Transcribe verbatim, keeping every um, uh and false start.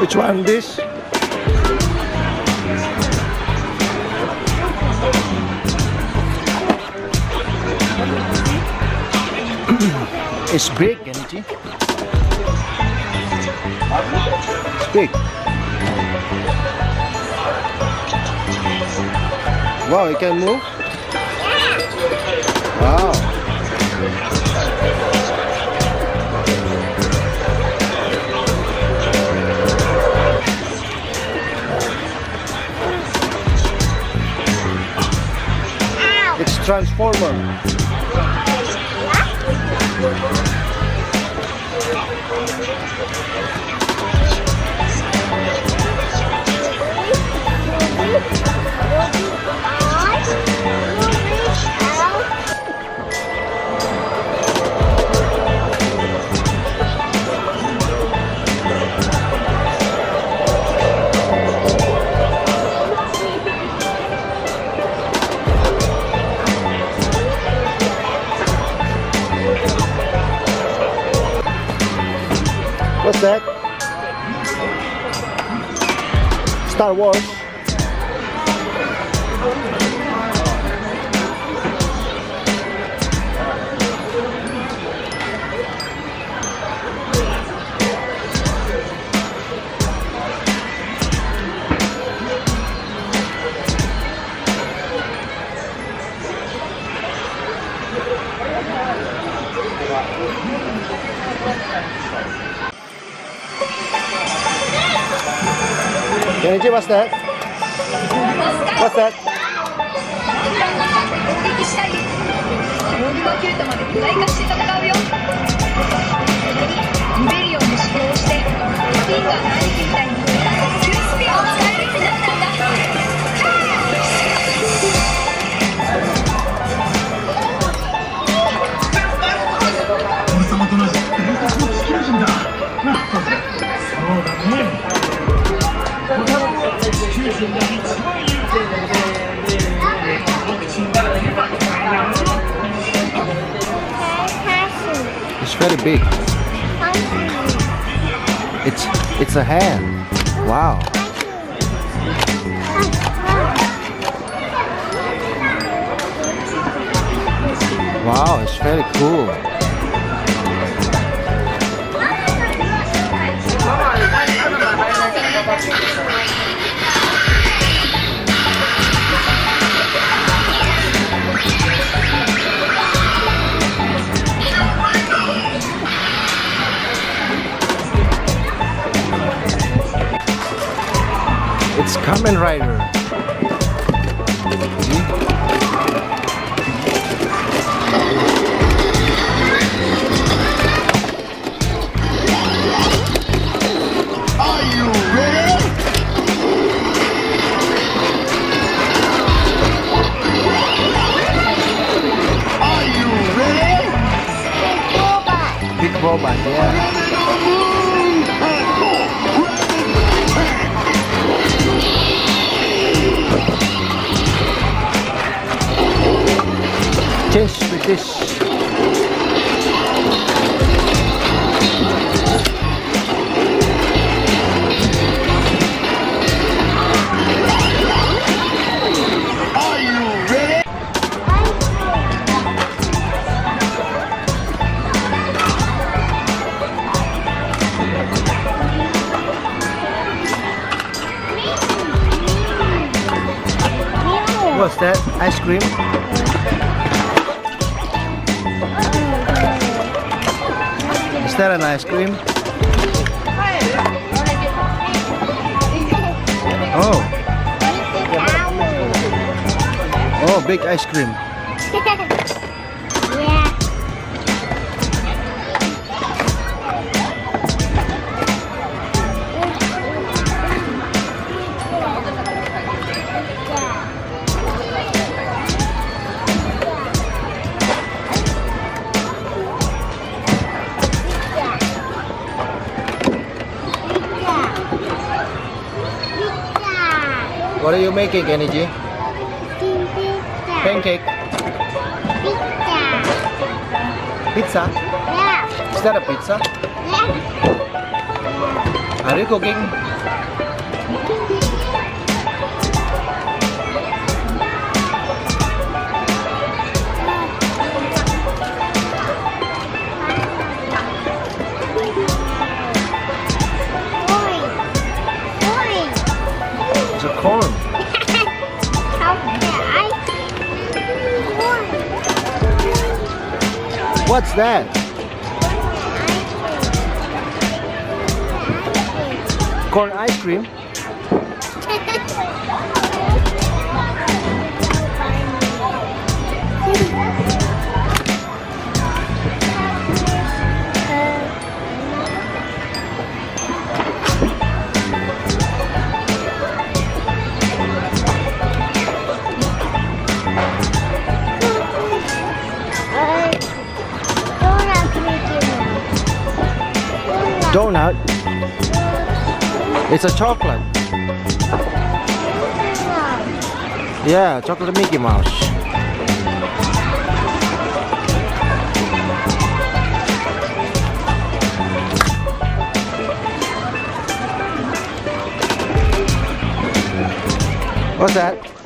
Which one? This? It's big, Kenichi. It's big. Wow, it can move? Wow. It's Transformer. What's that? Star Wars. Kenichi, what's that? What's that? It's very big. It's it's a hand. Wow. Wow, it's very cool. It's Kamen Rider. Are you ready? Are you ready? Big robot, yeah. Change with this. Are you ready? What's that? Ice cream? Is that an ice cream? Oh. Oh, big ice cream. What are you making, Kenichi? Pancake. Pizza. Yeah. Is that a pizza? Yeah. Are you cooking? It's a corn. What's that? Corn ice cream? Donut? It's a chocolate. Yeah, chocolate Mickey Mouse. What's that?